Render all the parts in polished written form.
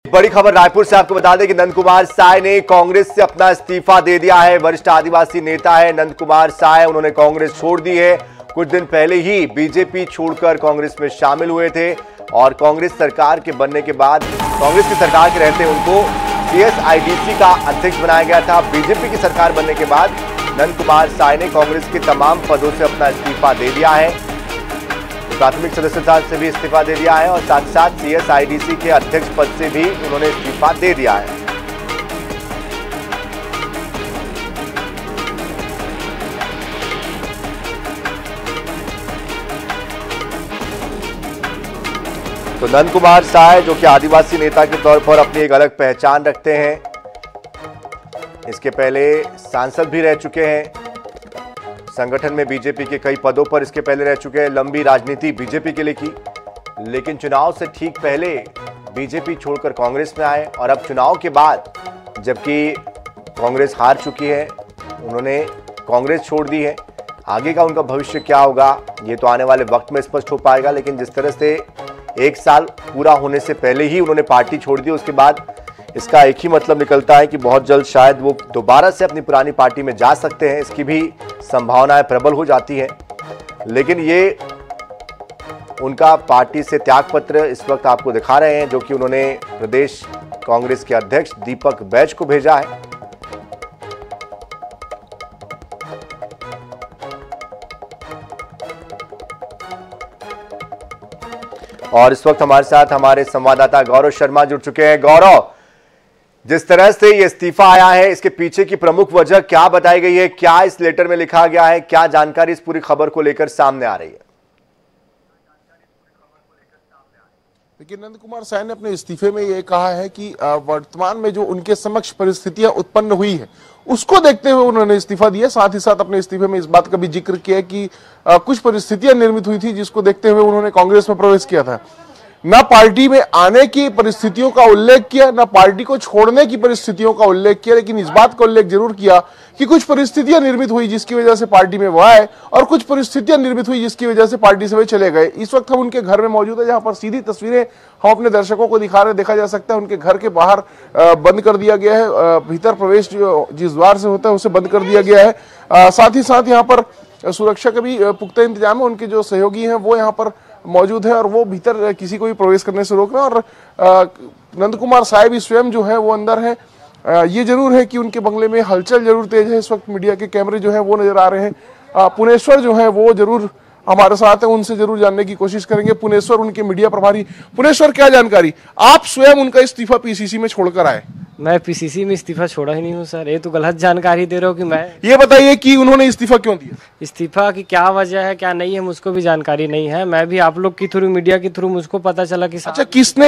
बड़ी खबर रायपुर से आपको बता दें कि नंद कुमार साय ने कांग्रेस से अपना इस्तीफा दे दिया है। वरिष्ठ आदिवासी नेता है नंद कुमार साय, उन्होंने कांग्रेस छोड़ दी है। कुछ दिन पहले ही बीजेपी छोड़कर कांग्रेस में शामिल हुए थे और कांग्रेस सरकार के बनने के बाद, कांग्रेस की सरकार के रहते उनको CSIDC का अध्यक्ष बनाया गया था। बीजेपी की सरकार बनने के बाद नंद कुमार साय ने कांग्रेस के तमाम पदों से अपना इस्तीफा दे दिया है। प्राथमिक सदस्यता से भी इस्तीफा दे दिया है और साथ साथ CSIDC के अध्यक्ष पद से भी उन्होंने इस्तीफा दे दिया है। तो नंद कुमार साय जो कि आदिवासी नेता के तौर पर अपनी एक अलग पहचान रखते हैं, इसके पहले सांसद भी रह चुके हैं, संगठन में बीजेपी के कई पदों पर इसके पहले रह चुके हैं, लंबी राजनीति बीजेपी के लिए की, लेकिन चुनाव से ठीक पहले बीजेपी छोड़कर कांग्रेस में आए और अब चुनाव के बाद जबकि कांग्रेस हार चुकी है, उन्होंने कांग्रेस छोड़ दी है। आगे का उनका भविष्य क्या होगा ये तो आने वाले वक्त में स्पष्ट हो पाएगा, लेकिन जिस तरह से एक साल पूरा होने से पहले ही उन्होंने पार्टी छोड़ दी, उसके बाद इसका एक ही मतलब निकलता है कि बहुत जल्द शायद वो दोबारा से अपनी पुरानी पार्टी में जा सकते हैं। इसकी भी संभावनाएं प्रबल हो जाती हैं, लेकिन ये उनका पार्टी से त्यागपत्र इस वक्त आपको दिखा रहे हैं, जो कि उन्होंने प्रदेश कांग्रेस के अध्यक्ष दीपक बैज को भेजा है। और इस वक्त हमारे साथ हमारे संवाददाता गौरव शर्मा जुड़ चुके हैं। गौरव, जिस तरह से ये इस्तीफा आया है, इसके पीछे की प्रमुख वजह क्या बताई गई है, क्या इस लेटर में लिखा गया है, क्या जानकारी इस पूरी खबर को लेकर सामने आ रही है? देखिए, नंद कुमार साय ने अपने इस्तीफे में ये कहा है कि वर्तमान में जो उनके समक्ष परिस्थितियां उत्पन्न हुई है उसको देखते हुए उन्होंने इस्तीफा दिया। साथ ही साथ अपने इस्तीफे में इस बात का भी जिक्र किया कि कुछ परिस्थितियां निर्मित हुई थी जिसको देखते हुए उन्होंने कांग्रेस में प्रवेश किया था। न पार्टी में आने की परिस्थितियों का उल्लेख किया, न पार्टी को छोड़ने की परिस्थितियों का उल्लेख किया, लेकिन इस बात का उल्लेख जरूर किया कि कुछ परिस्थितियां निर्मित हुई जिसकी वजह से पार्टी में वो आए और कुछ परिस्थितियां निर्मित हुई जिसकी वजह से पार्टी से वे चले गए। इस वक्त हम उनके घर में मौजूद है, जहां पर सीधी तस्वीरें हम अपने दर्शकों को दिखा रहे, देखा जा सकता है उनके घर के बाहर बंद कर दिया गया है, भीतर प्रवेश जिस द्वार से होता है उसे बंद कर दिया गया है। साथ ही साथ यहाँ पर सुरक्षा का भी पुख्ता इंतजाम है। उनके जो सहयोगी हैं वो यहाँ पर मौजूद है और वो भीतर किसी को भी प्रवेश करने से रोक रहे हैं। और नंद कुमार साय भी स्वयं जो है वो अंदर है। ये जरूर है कि उनके बंगले में हलचल जरूर तेज है। इस वक्त मीडिया के कैमरे जो है वो नजर आ रहे हैं। पुनेश्वर जो है वो जरूर हमारे साथ है, उनसे जरूर जानने की कोशिश करेंगे। पुनेश्वर उनके मीडिया प्रभारी। पुनेश्वर, क्या जानकारी, आप स्वयं उनका इस्तीफा PCC में छोड़कर आए? मैं PCC में इस्तीफा छोड़ा ही नहीं हूँ सर, ये तो गलत जानकारी दे रहे हो कि मैं। ये बताइए कि उन्होंने इस्तीफा क्यों दिया? इस्तीफा की क्या वजह है क्या नहीं है मुझको भी जानकारी नहीं है। मैं भी आप लोग के थ्रू, मीडिया के थ्रू मुझको पता चला कि अच्छा,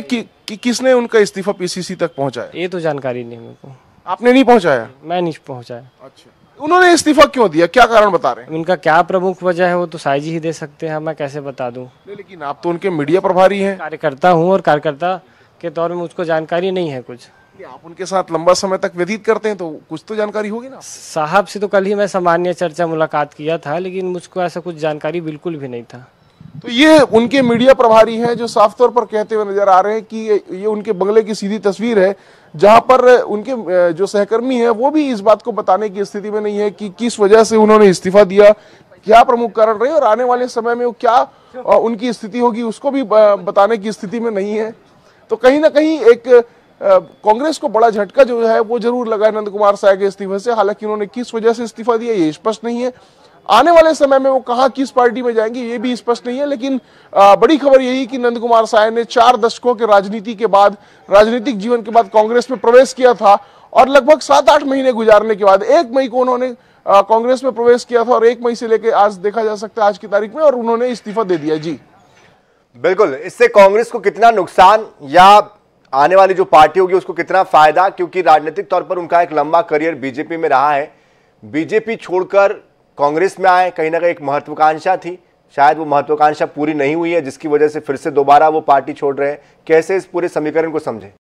किसने उनका इस्तीफा PCC तक पहुँचाया? ये तो जानकारी नहीं मेरे को। आपने नहीं पहुँचाया? मैं नहीं पहुँचाया। अच्छा, उन्होंने इस्तीफा क्यों दिया, क्या कारण बता रहे हैं? उनका क्या प्रमुख वजह है वो तो साई जी ही दे सकते हैं, मैं कैसे बता दूं। लेकिन आप तो उनके मीडिया प्रभारी हैं। कार्यकर्ता हूं और कार्यकर्ता के तौर में मुझको जानकारी नहीं है कुछ। आप उनके साथ लंबा समय तक व्यतीत करते हैं तो कुछ तो जानकारी होगी ना। साहब से तो कल ही मैं सामान्य चर्चा मुलाकात किया था, लेकिन मुझको ऐसा कुछ जानकारी बिल्कुल भी नहीं था। तो ये उनके मीडिया प्रभारी हैं जो साफ तौर पर कहते हुए नजर आ रहे हैं कि ये उनके बंगले की सीधी तस्वीर है, जहां पर उनके जो सहकर्मी है वो भी इस बात को बताने की स्थिति में नहीं है कि किस वजह से उन्होंने इस्तीफा दिया, क्या प्रमुख कारण रहे और आने वाले समय में वो क्या उनकी स्थिति होगी उसको भी बताने की स्थिति में नहीं है। तो कहीं ना कहीं एक कांग्रेस को बड़ा झटका जो है वो जरूर लगा नंद कुमार साय के इस्तीफे से। हालांकि उन्होंने किस वजह से इस्तीफा दिया ये स्पष्ट नहीं है। आने वाले समय में वो कहां किस पार्टी में जाएंगे ये भी स्पष्ट नहीं है। लेकिन बड़ी खबर यही कि नंद कुमार साय ने 4 दशकों के राजनीति के बाद, राजनीतिक जीवन के बाद कांग्रेस में प्रवेश किया था और लगभग 7-8 महीने गुजारने के बाद 1 मई को उन्होंने कांग्रेस में प्रवेश किया था और 1 मई से लेकर आज देखा जा सकता है आज की तारीख में, और उन्होंने इस्तीफा दे दिया। जी बिल्कुल, इससे कांग्रेस को कितना नुकसान या आने वाली जो पार्टी होगी उसको कितना फायदा, क्योंकि राजनीतिक तौर पर उनका एक लंबा करियर बीजेपी में रहा है। बीजेपी छोड़कर कांग्रेस में आए, कहीं ना कहीं एक महत्वाकांक्षा थी, शायद वो महत्वाकांक्षा पूरी नहीं हुई है जिसकी वजह से फिर से दोबारा वो पार्टी छोड़ रहे हैं। कैसे इस पूरे समीकरण को समझे?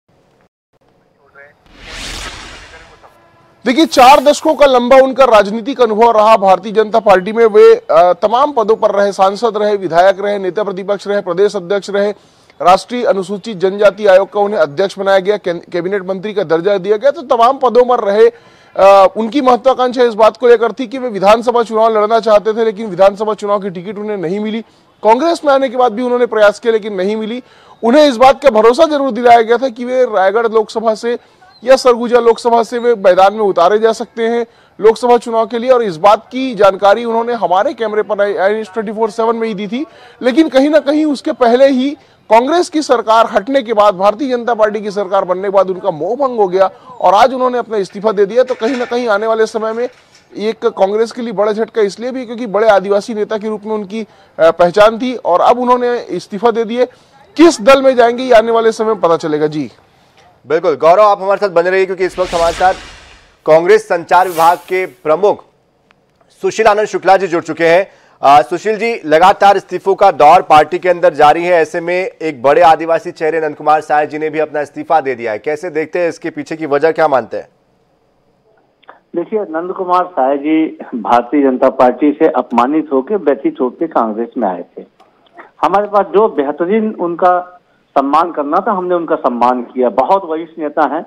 देखिए, 4 दशकों का लंबा उनका राजनीतिक अनुभव रहा भारतीय जनता पार्टी में। वे तमाम पदों पर रहे, सांसद रहे, विधायक रहे, नेता प्रतिपक्ष रहे, प्रदेश अध्यक्ष रहे, राष्ट्रीय अनुसूचित जनजाति आयोग का उन्हें अध्यक्ष बनाया गया, कैबिनेट मंत्री का दर्जा दिया गया। तो तमाम पदों पर रहे। उनकी महत्वाकांक्षा इस बात को लेकर थी कि वे विधानसभा चुनाव लड़ना चाहते थे, लेकिन विधानसभा चुनाव की टिकट उन्हें नहीं मिली। कांग्रेस में आने के बाद भी उन्होंने प्रयास किया, लेकिन नहीं मिली। उन्हें इस बात का भरोसा जरूर दिलाया गया था कि वे रायगढ़ लोकसभा से या सरगुजा लोकसभा से वे मैदान में उतारे जा सकते हैं लोकसभा चुनाव के लिए, और इस बात की जानकारी उन्होंने हमारे कैमरे पर INS 24/7 में ही दी थी। लेकिन कहीं ना कहीं उसके पहले ही कांग्रेस की सरकार हटने के बाद, भारतीय जनता पार्टी की सरकार बनने के बाद उनका मोह भंग हो गया और आज उन्होंने अपना इस्तीफा दे दिया। तो कहीं ना कहीं आने वाले समय में एक कांग्रेस के लिए बड़ा झटका इसलिए भी क्योंकि बड़े आदिवासी नेता के रूप में उनकी पहचान थी, और अब उन्होंने इस्तीफा दे दिए। किस दल में जाएंगे ये आने वाले समय में पता चलेगा। जी बिल्कुल गौरव, आप हमारे साथ बने रहिए, क्योंकि इस वक्त हमारे साथ कांग्रेस संचार विभाग के प्रमुख सुशील आनंद शुक्ला जी जुड़ चुके हैं। सुशील जी, लगातार इस्तीफों का दौर पार्टी के अंदर जारी है, ऐसे में एक बड़े आदिवासी चेहरे नंद कुमार साय जी ने भी अपना इस्तीफा दे दिया है। कैसे देखते हैं, इसके पीछे की वजह क्या मानते हैं? देखिए, नंद कुमार साय जी भारतीय जनता पार्टी से अपमानित होकर, व्यथित होकर कांग्रेस में आए थे। हमारे पास जो बेहतरीन उनका सम्मान करना था, हमने उनका सम्मान किया। बहुत वरिष्ठ नेता हैं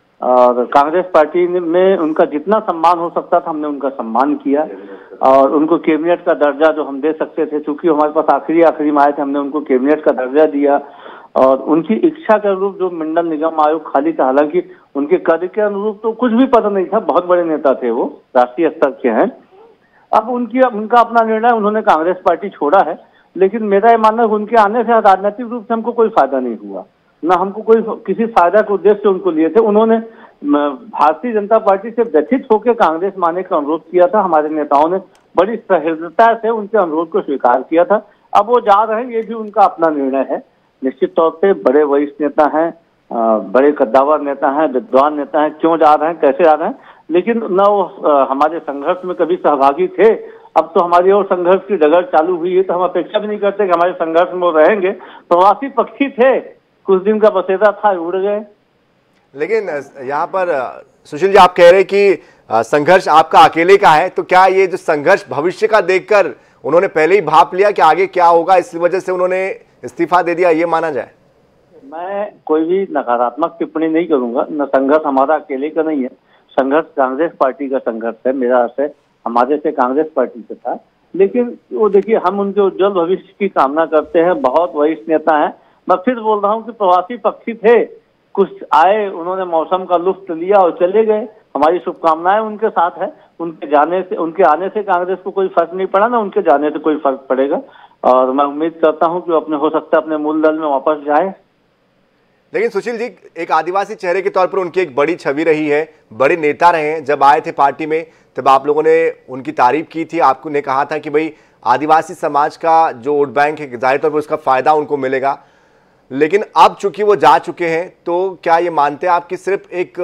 और कांग्रेस पार्टी में उनका जितना सम्मान हो सकता था हमने उनका सम्मान किया, और उनको कैबिनेट का दर्जा जो हम दे सकते थे, चूंकि हमारे पास आखिरी में आए थे, हमने उनको कैबिनेट का दर्जा दिया। और उनकी इच्छा के अनुरूप जो मंडल निगम आयोग खाली था, हालांकि उनके कद के अनुरूप तो कुछ भी पद नहीं था, बहुत बड़े नेता थे, वो राष्ट्रीय स्तर के हैं। अब उनका अपना निर्णय, उन्होंने कांग्रेस पार्टी छोड़ा है। लेकिन मेरा ये मानना है उनके आने से राजनीतिक रूप से हमको कोई फायदा नहीं हुआ, ना हमको कोई किसी फायदा के उद्देश्य से उनको लिए थे। उन्होंने भारतीय जनता पार्टी से व्यथित होकर कांग्रेस में आने का अनुरोध किया था। हमारे नेताओं ने बड़ी सहृदयता से उनके अनुरोध को स्वीकार किया था। अब वो जा रहे हैं, ये भी उनका अपना निर्णय है। निश्चित तौर पे बड़े वरिष्ठ नेता हैं, बड़े कद्दावर नेता हैं, विद्वान नेता हैं, क्यों जा रहे हैं, कैसे जा रहे हैं, लेकिन न वो हमारे संघर्ष में कभी सहभागी थे। अब तो हमारी और संघर्ष की डगर चालू हुई है, तो हम अपेक्षा भी नहीं करते कि हमारे संघर्ष में वो रहेंगे। प्रवासी पक्षी थे, कुछ दिन का बसेरा था, उड़ गए। लेकिन यहाँ पर सुशील जी, आप कह रहे हैं कि संघर्ष आपका अकेले का है, तो क्या ये जो संघर्ष भविष्य का देखकर उन्होंने पहले ही भाप लिया कि आगे क्या होगा, इस वजह से उन्होंने इस्तीफा दे दिया, ये माना जाए? मैं कोई भी नकारात्मक टिप्पणी नहीं करूंगा। न संघर्ष हमारा अकेले का नहीं है, संघर्ष कांग्रेस पार्टी का संघर्ष है। मेरा अर्थ है हमारे से कांग्रेस पार्टी से था। लेकिन वो देखिए, हम उनके उज्जवल भविष्य की कामना करते हैं। बहुत वरिष्ठ नेता हैं। मैं फिर बोल रहा हूँ कि प्रवासी पक्षी थे, कुछ आए, उन्होंने मौसम का लुत्फ लिया और चले गए। हमारी शुभकामनाएं उनके साथ है। उनके आने से कांग्रेस को कोई फर्क नहीं पड़ा, ना उनके जाने से कोई फर्क पड़ेगा। और मैं उम्मीद करता हूं कि हो सकता है अपने मूल दल में वापस जाए। लेकिन सुशील जी, एक आदिवासी चेहरे के तौर पर उनकी एक बड़ी छवि रही है, बड़े नेता रहे हैं। जब आए थे पार्टी में तब आप लोगों ने उनकी तारीफ की थी, आपको ने कहा था कि भाई आदिवासी समाज का जो वोट बैंक है, जाहिर तौर पर उसका फायदा उनको मिलेगा। लेकिन अब चूंकि वो जा चुके हैं, तो क्या ये मानते हैं आप कि सिर्फ एक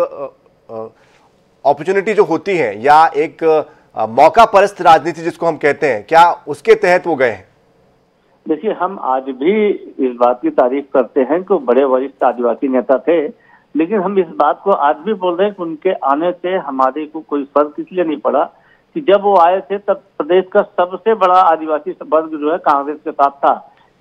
अपॉर्चुनिटी जो होती है, या एक मौका परस्त राजनीति जिसको हम कहते हैं, क्या उसके तहत वो गए हैं? देखिए, हम आज भी इस बात की तारीफ करते हैं कि बड़े वरिष्ठ आदिवासी नेता थे, लेकिन हम इस बात को आज भी बोल रहे हैं कि उनके आने से हमारे को कोई फर्क इसलिए नहीं पड़ा कि जब वो आए थे तब प्रदेश का सबसे बड़ा आदिवासी वर्ग जो है कांग्रेस के साथ था।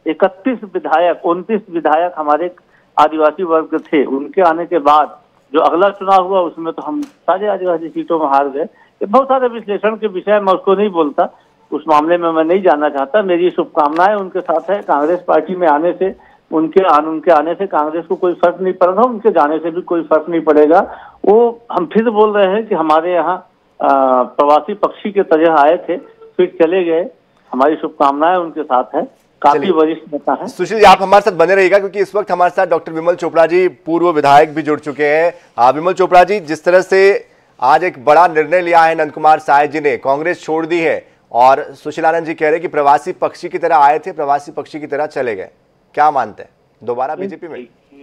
29 विधायक हमारे आदिवासी वर्ग थे। उनके आने के बाद जो अगला चुनाव हुआ उसमें तो हम सारे आदिवासी सीटों में हार गए। बहुत सारे विश्लेषण के विषय मैं उसको नहीं बोलता, उस मामले में मैं नहीं जानना चाहता। मेरी शुभकामनाएं उनके साथ है। कांग्रेस पार्टी में आने से, उनके आने से कांग्रेस को कोई फर्क नहीं पड़ रहा, उनके जाने से भी कोई फर्क नहीं पड़ेगा। वो हम फिर बोल रहे हैं कि हमारे यहाँ प्रवासी पक्षी के तरह आए थे, फिर चले गए। हमारी शुभकामनाएं उनके साथ है। काफी वरिष्ठ नेता है। सुशील जी, आप हमारे साथ बने रहिएगा, क्योंकि इस वक्त हमारे साथ डॉक्टर विमल चोपड़ा जी, पूर्व विधायक, भी जुड़ चुके हैं। विमल चोपड़ा जी, जिस तरह से आज एक बड़ा निर्णय लिया है नंद कुमार साय जी ने, कांग्रेस छोड़ दी है, और सुशीलानंद जी कह रहे हैं कि प्रवासी पक्षी की तरह आए थे, प्रवासी पक्षी की तरह चले गए, क्या मानते हैं, दोबारा बीजेपी में?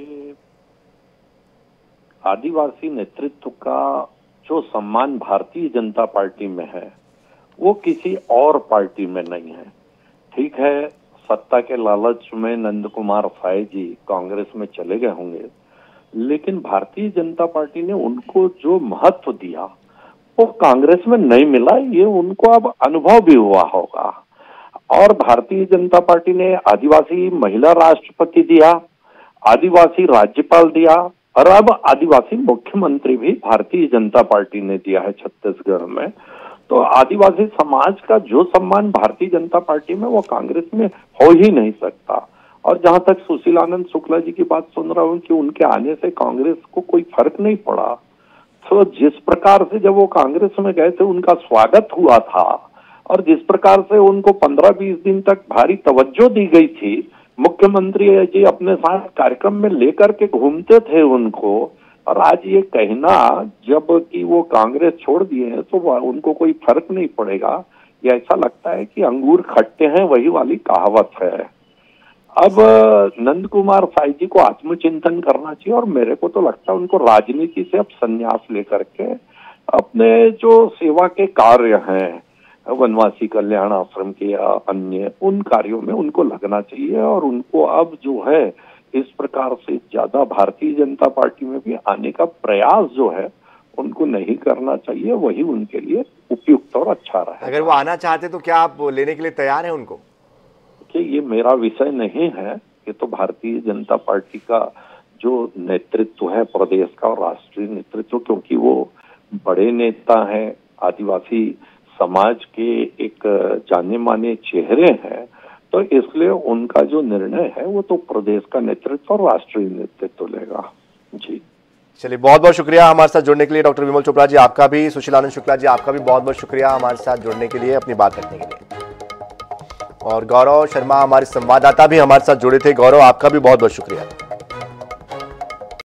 आदिवासी नेतृत्व का जो सम्मान भारतीय जनता पार्टी में है वो किसी और पार्टी में नहीं है। ठीक है, सत्ता के लालच में नंद कुमार साय जी कांग्रेस में चले गए होंगे, लेकिन भारतीय जनता पार्टी ने उनको जो महत्व दिया वो कांग्रेस में नहीं मिला। ये उनको अब अनुभव भी हुआ होगा। और भारतीय जनता पार्टी ने आदिवासी महिला राष्ट्रपति दिया, आदिवासी राज्यपाल दिया और अब आदिवासी मुख्यमंत्री भी भारतीय जनता पार्टी ने दिया है छत्तीसगढ़ में। तो आदिवासी समाज का जो सम्मान भारतीय जनता पार्टी में वो कांग्रेस में हो ही नहीं सकता। और जहां तक सुशीलानंद शुक्ला जी की बात सुन रहा हूं कि उनके आने से कांग्रेस को कोई फर्क नहीं पड़ा, तो जिस प्रकार से जब वो कांग्रेस में गए थे उनका स्वागत हुआ था और जिस प्रकार से उनको 15-20 दिन तक भारी तवज्जो दी गई थी, मुख्यमंत्री जी अपने साथ कार्यक्रम में लेकर के घूमते थे उनको, और आज ये कहना जब कि वो कांग्रेस छोड़ दिए हैं तो उनको कोई फर्क नहीं पड़ेगा, ये ऐसा लगता है कि अंगूर खट्टे हैं, वही वाली कहावत है। अब नंद कुमार साय जी को आत्मचिंतन करना चाहिए और मेरे को तो लगता है उनको राजनीति से अब संन्यास लेकर के अपने जो सेवा के कार्य हैं, वनवासी कल्याण आश्रम के या अन्य उन कार्यों में उनको लगना चाहिए और उनको अब जो है इस प्रकार से ज्यादा भारतीय जनता पार्टी में भी आने का प्रयास जो है उनको नहीं करना चाहिए, वही उनके लिए उपयुक्त और अच्छा रहा। अगर वो आना चाहते तो क्या आप लेने के लिए तैयार हैं उनको? कि ये मेरा विषय नहीं है, ये तो भारतीय जनता पार्टी का जो नेतृत्व है प्रदेश का और राष्ट्रीय नेतृत्व, क्योंकि वो बड़े नेता हैं, आदिवासी समाज के एक जाने माने चेहरे हैं, तो इसलिए उनका जो निर्णय है वो तो प्रदेश का नेतृत्व और राष्ट्रीय नेतृत्व लेगा। जी चलिए, बहुत बहुत शुक्रिया हमारे साथ जुड़ने के लिए डॉक्टर विमल चोपड़ा जी, आपका भी, सुशीलानंद शुक्ला जी आपका भी बहुत बहुत शुक्रिया हमारे साथ जुड़ने के लिए, अपनी बात रखने के लिए। और गौरव शर्मा हमारे संवाददाता भी हमारे साथ जुड़े थे, गौरव आपका भी बहुत बहुत शुक्रिया।